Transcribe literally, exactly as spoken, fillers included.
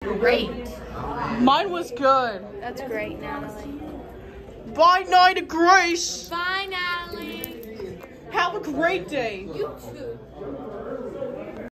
great. Mine was good. That's great, Natalie. Bye, Night of Grace. Bye, Natalie. Have a great day. You too.